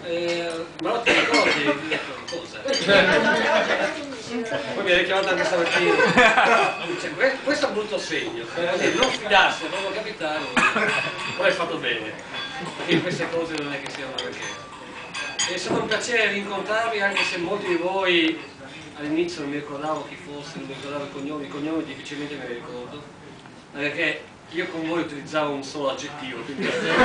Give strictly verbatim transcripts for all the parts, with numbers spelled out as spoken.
Eh, ma non ti ricordi di cosa? Poi mi hai richiamato anche stamattina. Cioè, questo è un brutto segno, per non fidarsi del proprio capitale, poi hai fatto bene, perché queste cose non è che siano perché. È stato un piacere rincontrarvi, anche se molti di voi all'inizio non mi ricordavo chi fosse, non mi ricordavo i cognomi, i cognomi difficilmente me li ricordo, perché io con voi utilizzavo un solo aggettivo, quindi...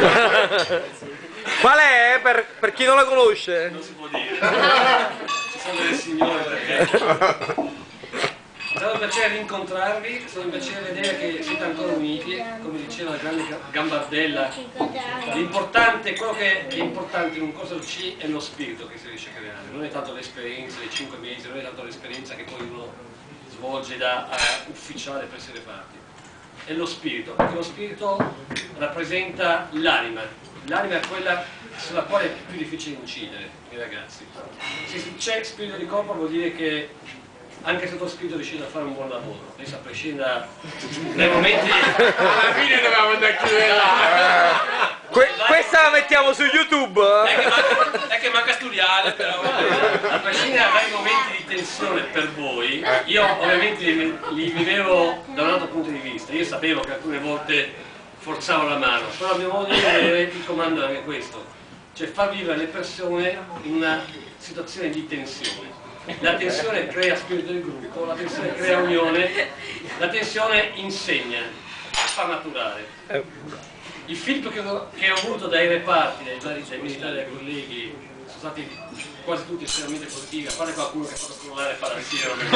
Qual è? Per, per chi non la conosce? Non si può dire. Ci sono delle signore perché... È stato un piacere rincontrarvi, è stato un piacere vedere che siete ancora uniti, come diceva la grande Gambardella. L'importante, quello che è importante in un corso C è lo spirito che si riesce a creare, non è tanto l'esperienza dei cinque mesi, non è tanto l'esperienza che poi uno svolge da uh, ufficiale presso le parti. È lo spirito, perché lo spirito rappresenta l'anima, l'anima è quella sulla quale è più difficile incidere i ragazzi. Se c'è spirito di corpo vuol dire che anche se il tuo spirito riuscite a fare un buon lavoro, adesso a prescindere dai momenti... Alla fine dovevamo andare a chiudere là! Que questa la mettiamo su YouTube! È che manca, è che manca studiare, però... A prescindere dai momenti di tensione per voi, io ovviamente li, li vivevo da un altro punto di vista, io sapevo che alcune volte forzavo la mano, però a mio modo di vedere il comando è anche questo, cioè far vivere le persone in una situazione di tensione. La tensione crea spirito di gruppo, la tensione crea unione, la tensione insegna, fa maturare. I feedback che ho, che ho avuto dai reparti, dai vari dai militari, dai colleghi, sono stati quasi tutti estremamente positivi, a parte qualcuno che ha fatto scrollare e fare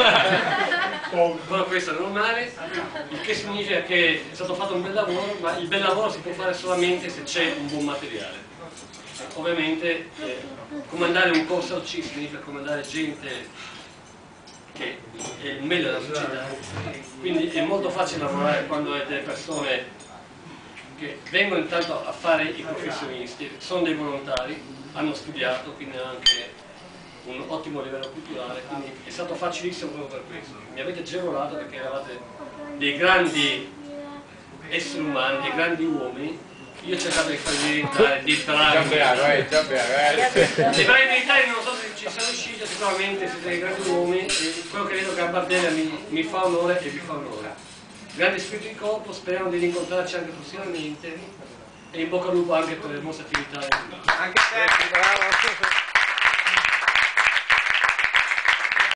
la però questo è normale, il che significa che è stato fatto un bel lavoro, ma il bel lavoro si può fare solamente se c'è un buon materiale. Ovviamente eh, comandare un corso al C significa comandare gente che è il meglio della società, quindi è molto facile lavorare quando hai delle persone che vengono intanto a fare i professionisti, sono dei volontari, hanno studiato, quindi hanno anche un ottimo livello culturale, quindi è stato facilissimo proprio per questo. Mi avete agevolato perché eravate dei grandi esseri umani, dei grandi uomini. Io cercavo di farvi diventare dei bravi militari, dei bravi militari, non so se ci sono riusciti, sicuramente siete dei grandi uomini e quello che vedo che Gambardella mi, mi fa onore e vi fa onore. Grande spirito di corpo, speriamo di rincontrarci anche prossimamente e in bocca al lupo anche per le vostre attività. Anche te, bravo!